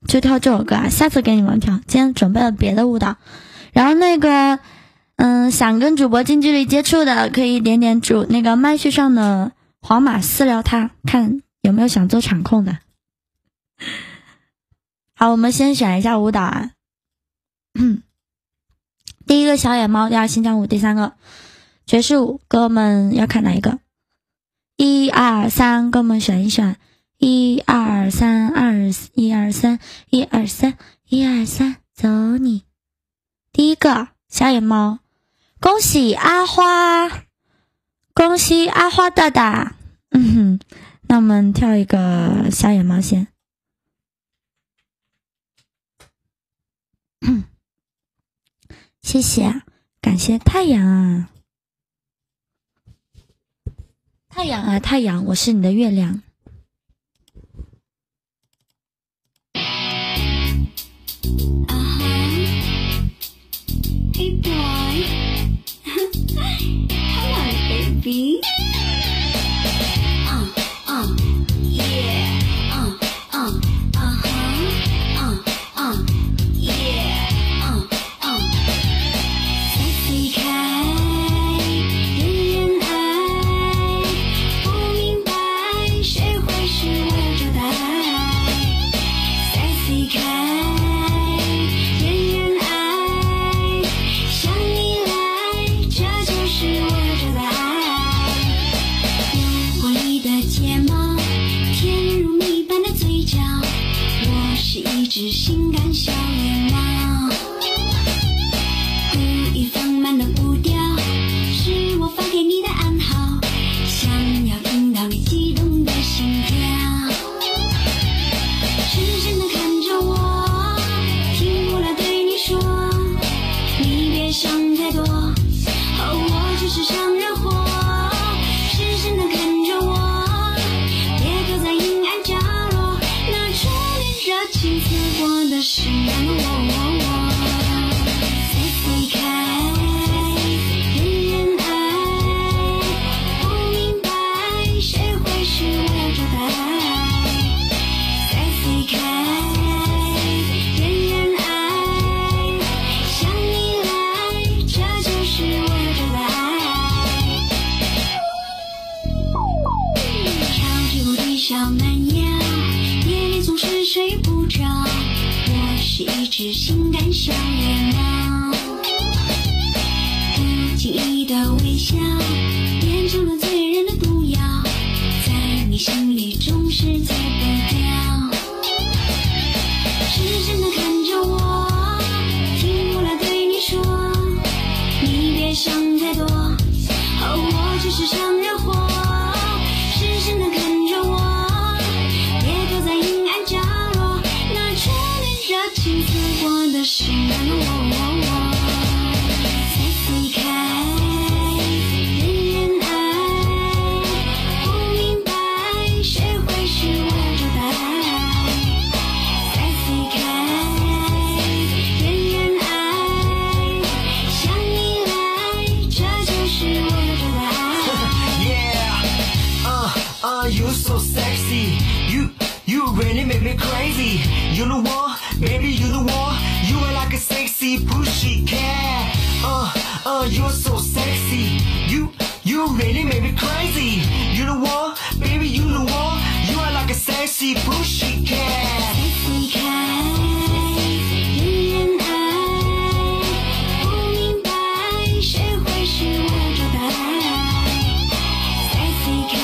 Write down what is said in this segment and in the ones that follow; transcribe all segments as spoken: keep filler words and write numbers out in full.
就跳这首歌啊，下次给你们跳。今天准备了别的舞蹈，然后那个，嗯，想跟主播近距离接触的，可以点点主那个麦序上的黄马私聊他，看有没有想做场控的。好，我们先选一下舞蹈啊。第一个小野猫，第二新疆舞，第三个爵士舞。哥们要看哪一个？一二三，哥们选一选。一二三，二一二三，一二三，一二三，走你。第一个小野猫，恭喜阿花，恭喜阿花大大。嗯哼，那我们跳一个小野猫先。嗯，谢谢，感谢太阳啊，太阳啊，太阳，我是你的月亮。 Hey boy, come on, baby. Uh, uh, yeah. Uh, uh, uh-huh. Uh, uh, yeah. Uh, uh. 再离开，人人爱，不明白谁会是我的答案。再离开。一只性感小野猫，故意放慢的步调，是我发给你的暗号，想要听到你激动的心跳。深深地看着我，停不了对你说，你别想太多，哦，我只是商人货。深深地看着我，别躲在阴暗角落，那初恋热情刺过的是难我。再离开，人人爱，不明白谁会是我的答案。再离开，人人爱，向你来，这就是我的答案。跳起舞的小蛮腰，夜里总是睡不着，我是一只性感小野猫，不经意的微笑变成了醉人的毒药，在你心里总是戒不掉。深深地看着我，停不了对你说，你别想太多，哦，我只是商人货。深深地看着我，别躲在阴暗角落，那初恋热情刺过的是难我。再离开，人人爱，不明白谁会是我的答案。再离开，人人爱，向你来，这就是我的答案。 Yeah, uh, uh, you so sexy. You, you really make me crazy. You know what, baby, you know what? You are like a sexy pussycat. Uh, uh, you're so sexy. You, you really make me crazy. You know what, baby, you know what? You are like a sexy pussycat. 再离开，人人爱，不明白谁会是我的答案。再离开，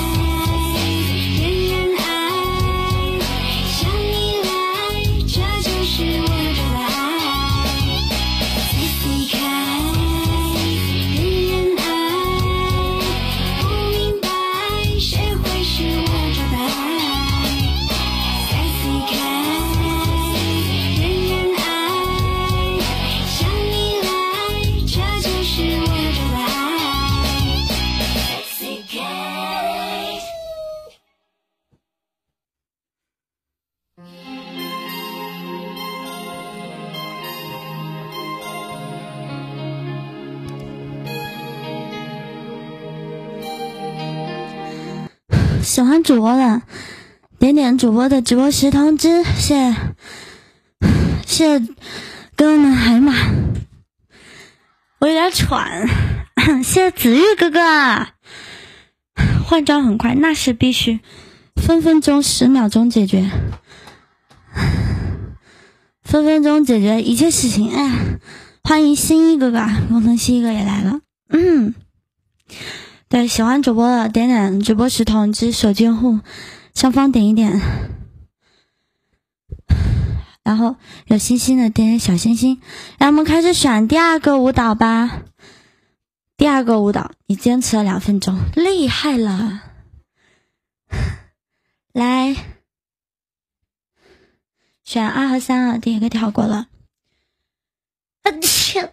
人人爱，向你来，这就是我的答案。再离开，人人爱，不明白谁会是我的答案。再离开，人人爱，向你来，这就是我的答案。再离开。 喜欢主播的点点主播的直播时通知，谢谢谢谢哥哥们，哎呀妈，我有点喘，谢谢子玉哥哥，换装很快，那是必须，分分钟十秒钟解决，分分钟解决一切事情。哎，欢迎新一哥哥，工程西哥也来了，嗯，对，喜欢主播的点点直播时通知，手机用户上方点一点，然后有星星的点点小星星。让我们开始选第二个舞蹈吧。第二个舞蹈你坚持了两分钟，厉害了。来选二和三啊，第一个跳过了。啊切！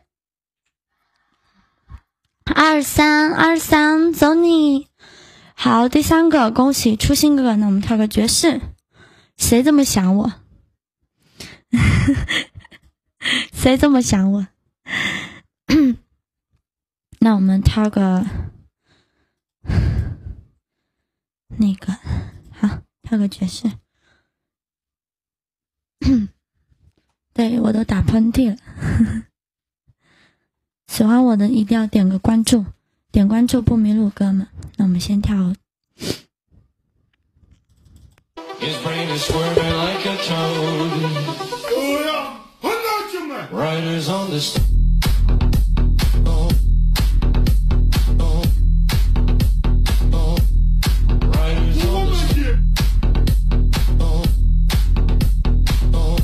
二三二三，走你！好，第三个，恭喜初心哥哥。那我们跳个爵士。谁这么想我？谁这么想我？那我们跳个那个，好，跳个爵士。对，我都打喷嚏了。喜欢我的一定要点个关注，点关注不迷路，哥们。那我们先跳。 His brain is swerving like a toad. Riders on the st- oh, oh, oh. Riders on the st- oh, oh,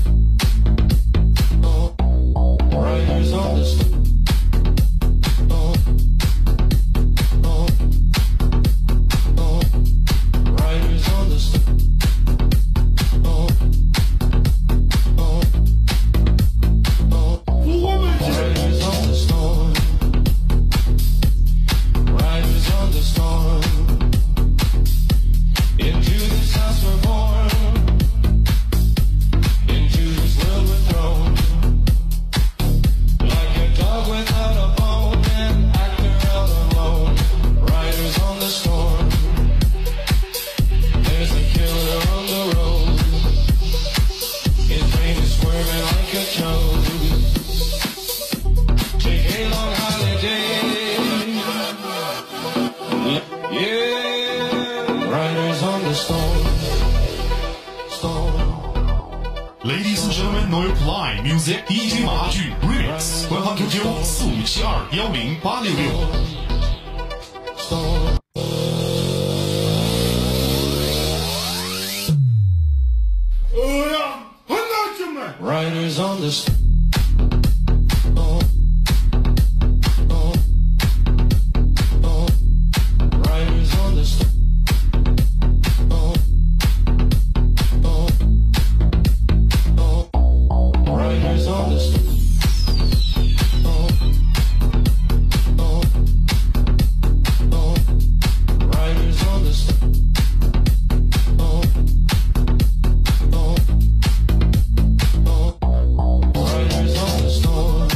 oh. Riders on the st- oh, oh, oh. Riders on the st- oh, oh, oh. Riders on the storm. Riders on the storm. Into this house we're born. Into this world we're thrown. Like a dog without a bone, an actor out alone. Riders on the storm. There's a killer on the road. His brain is swerving like a toad. Take a long holiday. Yeah, riders on the storm. Storm. Ladies and gentlemen, no reply. Music D J 马剧 Remix， 官方 Q Q 四五七二幺零八六六。 Storm. Riders on the storm. Oh, oh, oh. Riders on the storm. Oh, oh, oh. Riders on the storm. Oh, oh, oh. Riders on the storm. Oh, oh, oh. Riders on the storm.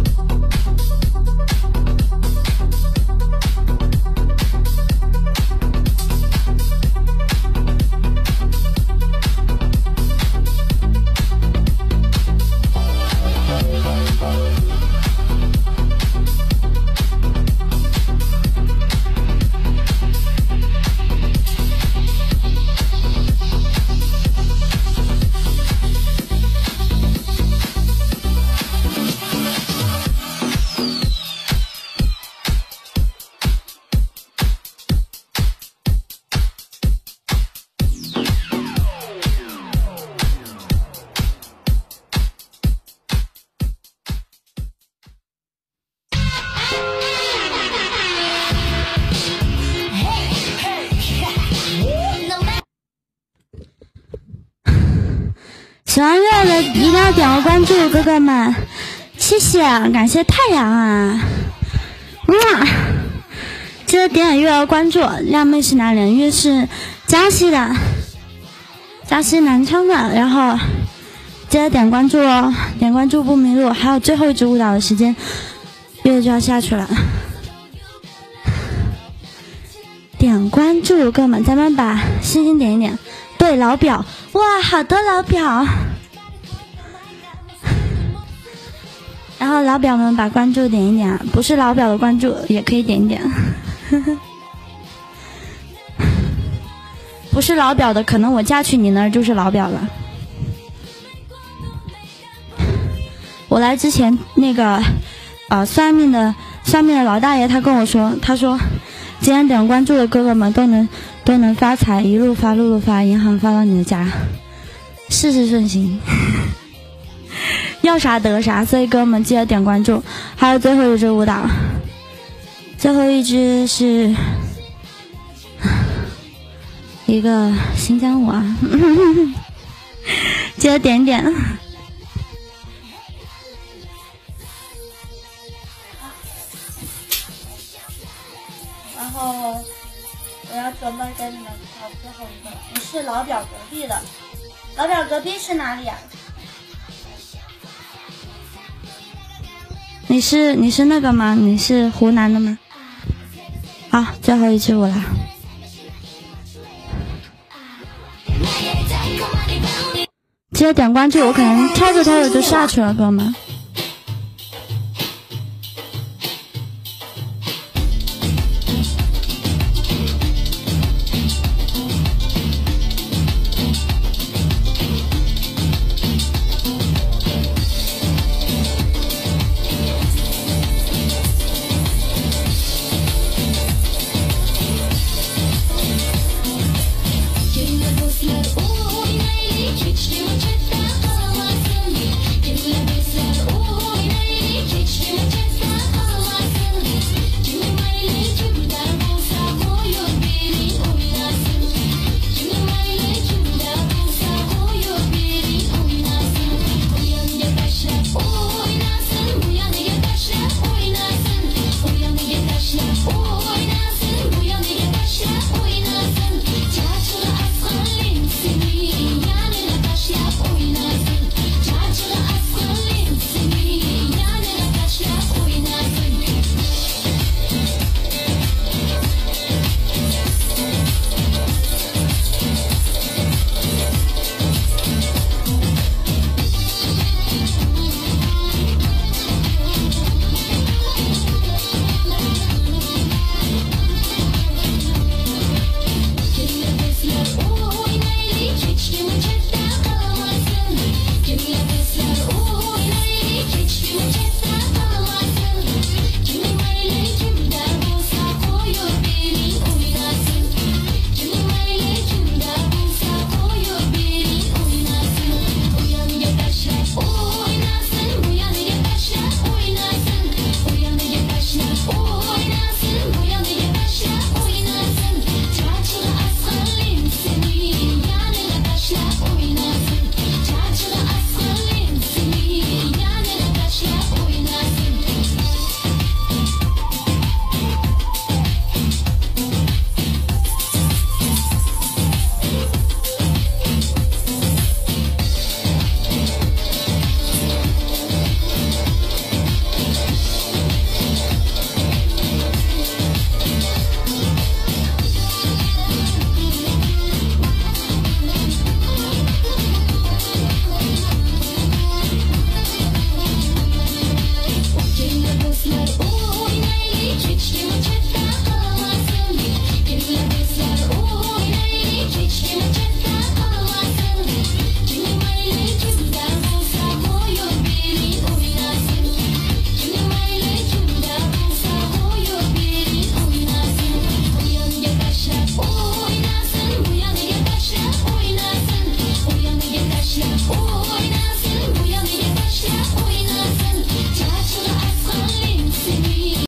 喜欢月的一定要点个关注，哥哥们，谢谢，感谢太阳啊，哇！记得点点月儿关注。靓妹是哪里人？月是江西的，江西南昌的。然后记得点关注哦，点关注不迷路。还有最后一支舞蹈的时间，月就要下去了。点关注，哥们，咱们把星星点一点。 对，老表，哇，好多老表。然后老表们把关注点一点，不是老表的关注也可以点一点。不是老表的，可能我嫁去你那儿就是老表了。我来之前，那个呃算命的算命的老大爷他跟我说，他说今天点关注的哥哥们都能都能发财，一路发路路发，银行发到你的家，事事顺心。要啥得啥，所以哥们记得点关注。还有最后一支舞蹈，最后一支是一个新疆舞啊，记得点点。然后我要准备给你们考最后一个，你是老表隔壁的，老表隔壁是哪里啊？你是你是那个吗？你是湖南的吗？好，最后一支舞了。记得点关注，我可能跳着跳着就下去了，哥们。